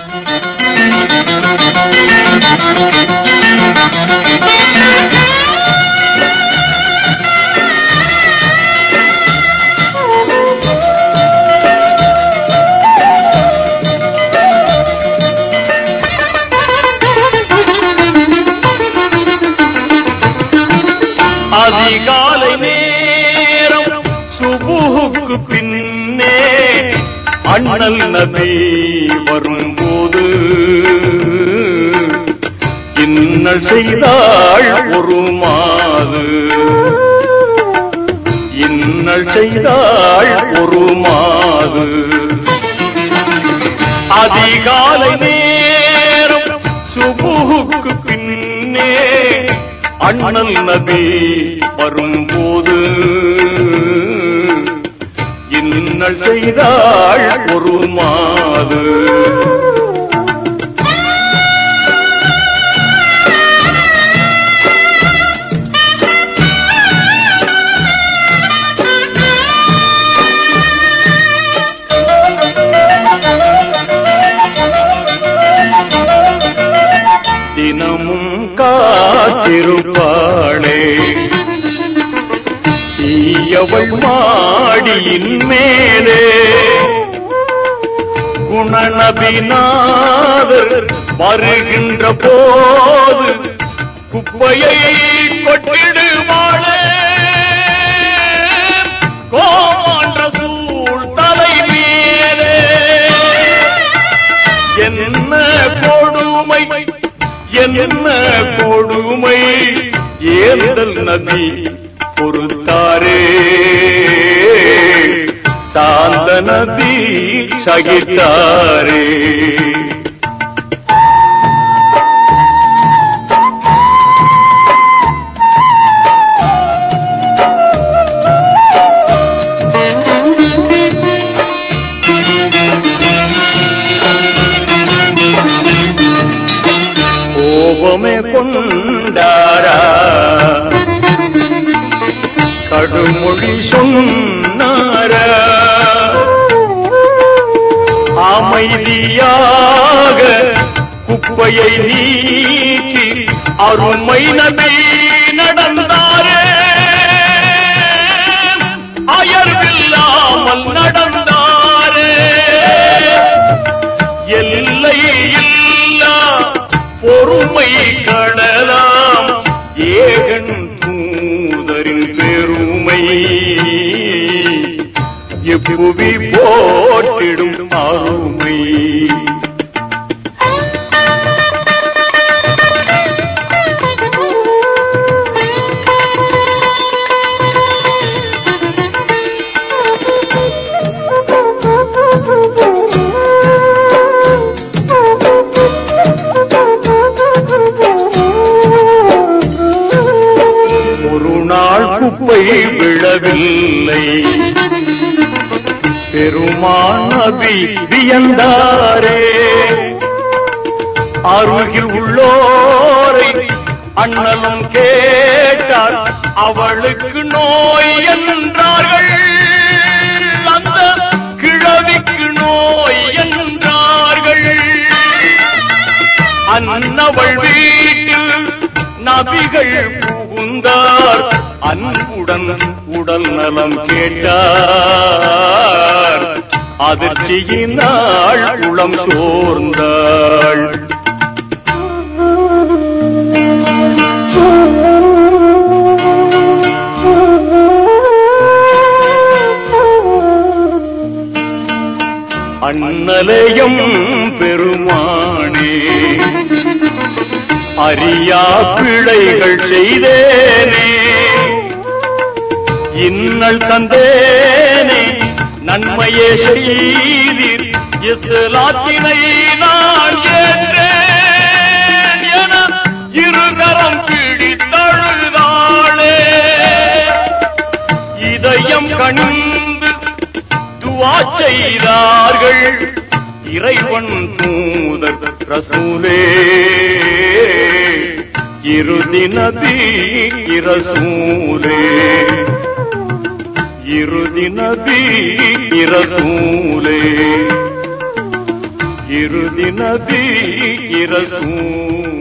அதிகாலை நேரம் சுபுஹுக்கு பின்னே அண்ணல் நபி வரும்போது இன்னல் செய்தாள் ஒரு மாது, இன்னல் செய்தாள் ஒரு மாது. அதிகாலை நேரம் சுபுஹுக்கு பின்னே அண்ணல் நபி வரும்போது இன்னல் செய்தாள் ஒரு மாது. தினமும் காத்திருப்பாளே தீயவள் மாடியின் மேலே, குணநபிநாதர் வருகின்ற போது குப்பையை கொட்டிடுவாளே, கோமான்ற சூழ் தலை மேலே. என்ன கொடுமை என்ன கொடுமை ஏந்தல் நதி பொறுத்தாரே, சாந்த நதி சகித்தாரே. கோபமே கொண்டாரா, கடுமொழி சொன்னாரா, அமைதியாக குப்பையை நீக்கி அருமை நபி நடந்தாரே, அயர்வில்லாமல் நடந்தாரே. எல்லை இல்லா பொறுமை கடலாம் ஏகன் தூதரின் பெருமை, எப்புவி போட்டிடும் ஆளுமை. ஒரு நாள் குப்பை விழவில்லை, பெருமான் நபி வியந்தாரே. அருகில் உள்ளோரை அண்ணலும் கேட்டார், அவளுக்கு நோய் என்றார்கள், அந்த கிழவிக்கு நோய் என்றார்கள். அன்னவள் வீட்டில் நபிகள் புகுந்தார், அன்புடன் உடல் நலம் கேட்டார், அதிர்ச்சியினாள் உளம் சோர்ந்தாள். அண்ணலையும் பெருமானே, அறியா பிழைகள் செய்தேனே, இன்னல் தந்தேனே, நன்மையே செய்தீர், இஸ்லாத்தினை நான் ஏற்றேன் என இருகரம் பிடித்தழுதாளே. இதயம் கணிந்து துஆ செய்தார்கள் இறைவன் தூதர் ரசூலே, இறுதி நபி இரசூலே, இறுதி நபி இரசூலே, இறுதி நபி இரசூல்